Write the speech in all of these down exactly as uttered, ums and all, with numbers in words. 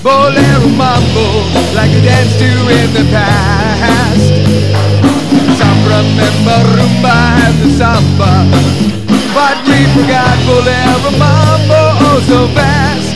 Bolero Mambo, like we danced to in the past. Some remember Rumba and the Samba, but we forgot Bolero Mambo oh so fast.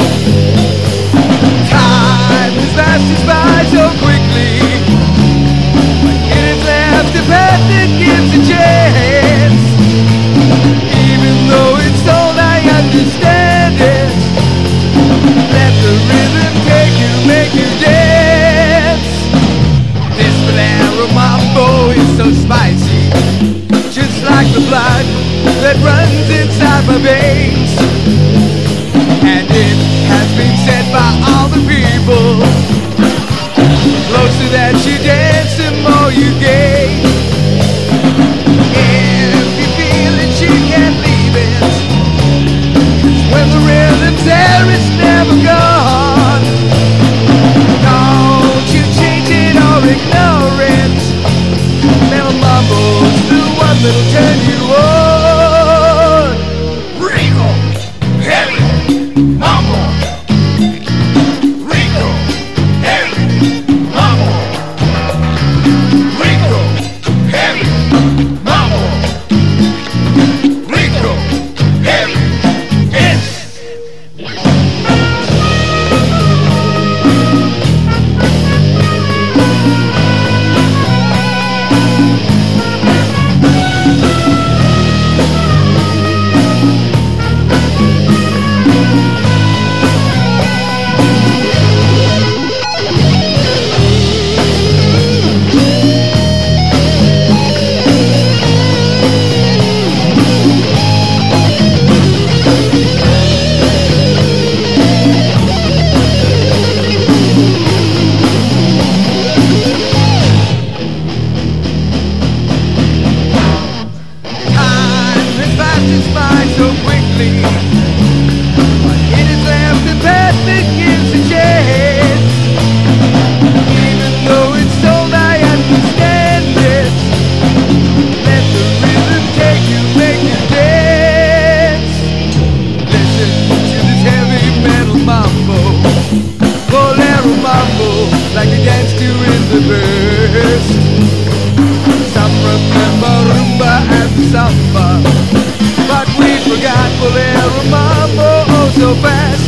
Time has passed us by so quickly, but it is left a path that gives a chance. Even though it's old, I understand it. Let the rhythm take you, make you dance. This Bolero Mambo is so spicy, just like the blood that runs inside my veins. And it has been said by all the people, closer that you dance, the more you gain. If you feel it, you can't leave it. When the rhythm's there, it's never gone. Don't you change it or ignore it. Bolero Mambo's the one that'll turn you on. Rico, heavy mambo. Rico, heavy mambo. Rico, heavy mambo. Rico, heavy. Yes. So quickly, but it is left a path that gives a chance. Even though it's old, I understand it. Let the rhythm take you, make you dance. Listen to this heavy metal mambo, Bolero Mambo, like we danced to in the burst. Some remember Rumba and the Samba, but we forgot Bolero Mambo oh so fast.